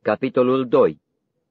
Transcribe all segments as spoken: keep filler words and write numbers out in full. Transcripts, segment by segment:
Capitolul doi.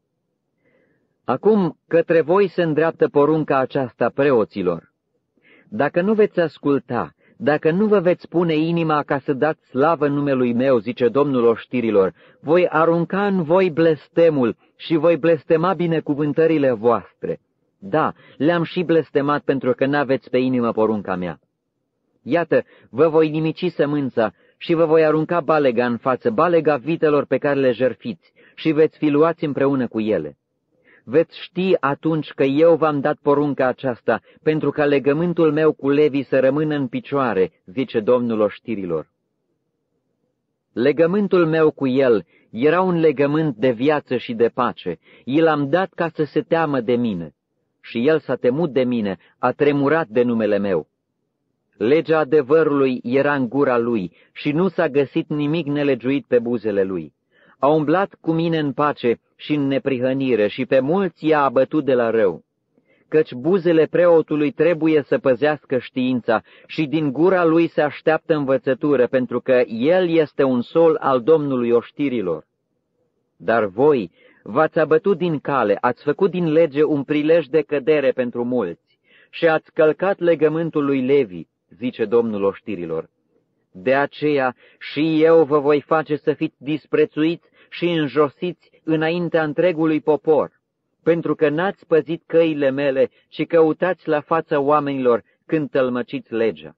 Acum către voi se îndreaptă porunca aceasta, preoților. Dacă nu veți asculta, dacă nu vă veți pune inima ca să dați slavă numelui meu, zice Domnul oștirilor, voi arunca în voi blestemul și voi blestema binecuvântările voastre. Da, le-am și blestemat pentru că n-aveți pe inimă porunca mea. Iată, vă voi nimici sămânța și vă voi arunca balega în față, balega vitelor pe care le jertfiți, și veți fi luați împreună cu ele. Veți ști atunci că eu v-am dat porunca aceasta, pentru ca legământul meu cu Levi să rămână în picioare, zice Domnul oștirilor. Legământul meu cu el era un legământ de viață și de pace. I l-am dat ca să se teamă de mine. Și el s-a temut de mine, a tremurat de numele meu. Legea adevărului era în gura lui și nu s-a găsit nimic nelegiuit pe buzele lui. A umblat cu mine în pace și în neprihănire și pe mulți i-a abătut de la rău. Căci buzele preotului trebuie să păzească știința și din gura lui se așteaptă învățătură, pentru că el este un sol al Domnului oștirilor. Dar voi v-ați abătut din cale, ați făcut din lege un prilej de cădere pentru mulți și ați călcat legământul lui Levi, zice Domnul oștirilor. De aceea și eu vă voi face să fiți disprețuiți și înjosiți înaintea întregului popor, pentru că n-ați păzit căile mele, ci căutați la fața oamenilor când tălmăciți legea.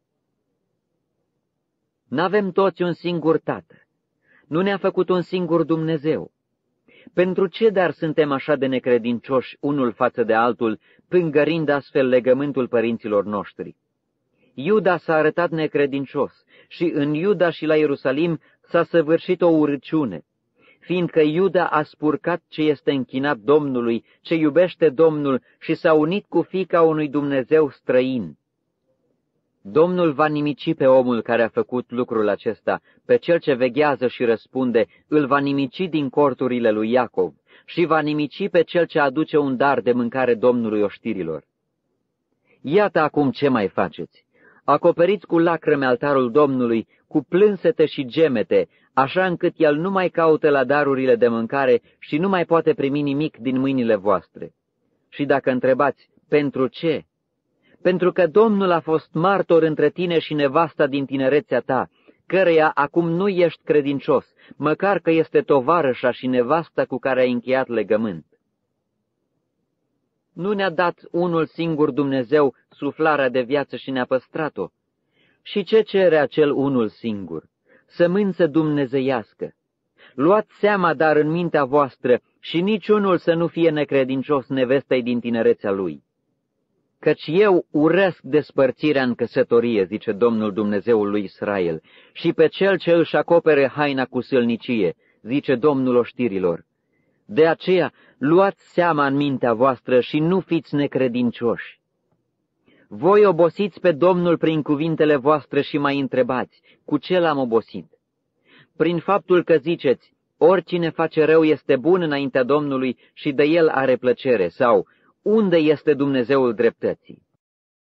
N-avem toți un singur Tată, nu ne-a făcut un singur Dumnezeu. Pentru ce dar suntem așa de necredincioși unul față de altul, pângărind astfel legământul părinților noștri? Iuda s-a arătat necredincios și în Iuda și la Ierusalim s-a săvârșit o urăciune, fiindcă Iuda a spurcat ce este închinat Domnului, ce iubește Domnul și s-a unit cu fiica unui Dumnezeu străin. Domnul va nimici pe omul care a făcut lucrul acesta, pe cel ce veghează și răspunde, îl va nimici din corturile lui Iacov și va nimici pe cel ce aduce un dar de mâncare Domnului oștirilor. Iată acum ce mai faceți. Acoperiți cu lacrime altarul Domnului, cu plânsete și gemete, așa încât el nu mai caută la darurile de mâncare și nu mai poate primi nimic din mâinile voastre. Și dacă întrebați, pentru ce? Pentru că Domnul a fost martor între tine și nevasta din tinerețea ta, căreia acum nu ești credincios, măcar că este tovarășa și nevasta cu care ai încheiat legământ. Nu ne-a dat unul singur Dumnezeu suflarea de viață și ne-a păstrat-o? Și ce cere acel unul singur? Sămânță dumnezeiască. Luați seama dar în mintea voastră și niciunul să nu fie necredincios nevestei din tinerețea lui. Căci eu urăsc despărțirea în căsătorie, zice Domnul Dumnezeul lui Israel, și pe cel ce își acopere haina cu sâlnicie, zice Domnul oștirilor. De aceea, luați seama în mintea voastră și nu fiți necredincioși. Voi obosiți pe Domnul prin cuvintele voastre și mai întrebați, cu ce l-am obosit? Prin faptul că ziceți, oricine face rău este bun înaintea Domnului și de el are plăcere, sau unde este Dumnezeul dreptății?